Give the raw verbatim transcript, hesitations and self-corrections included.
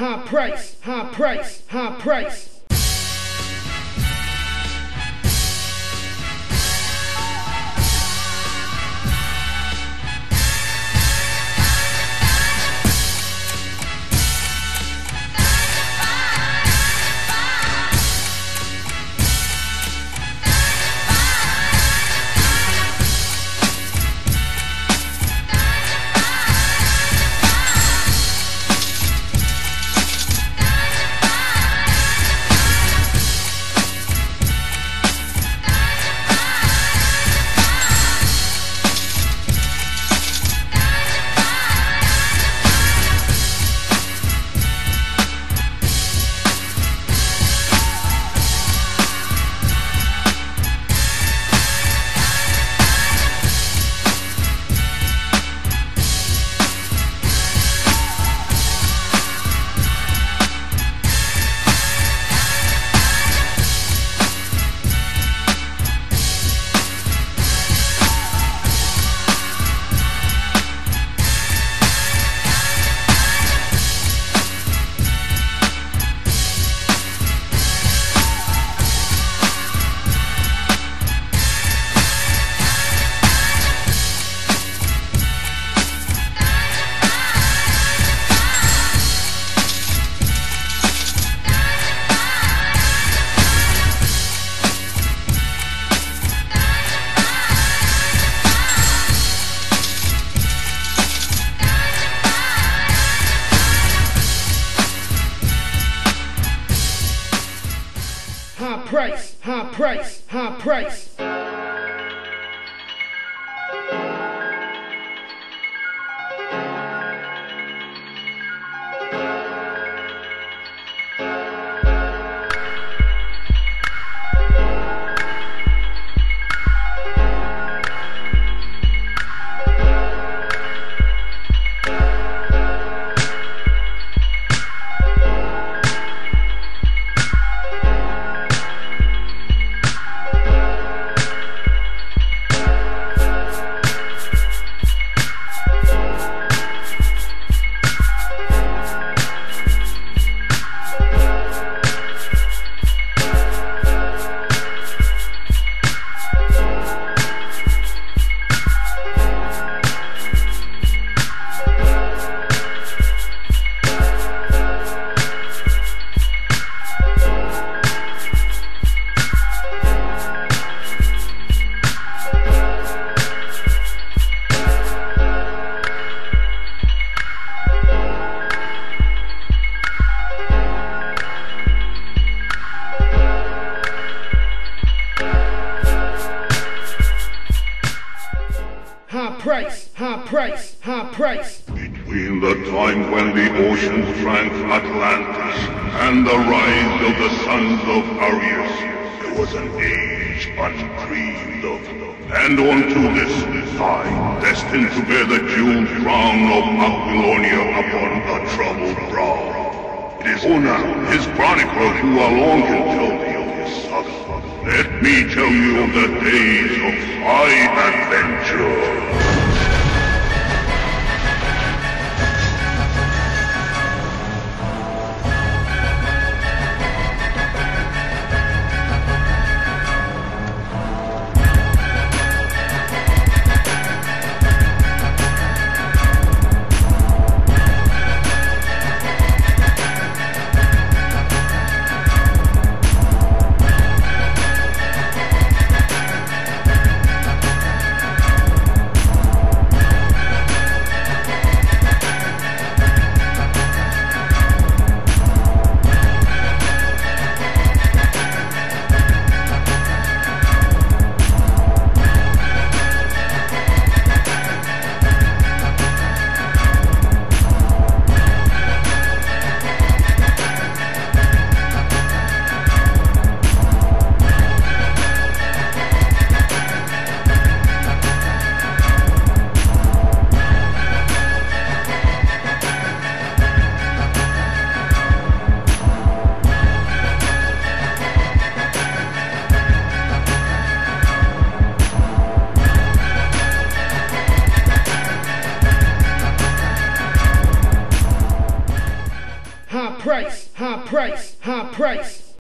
high price, high price, high price. High price, high price, high price. High price, high price, high price. Between the time when the oceans drank Atlantis and the rise of the sons of Arius, there was an age undreamed of. And unto this time, destined to bear the jeweled crown of Aquilonia upon a troubled brow. It is Una, his chronicler, who alone can tell thee of his saga. Let me tell you of the days of high adventure. high price, high price, high price.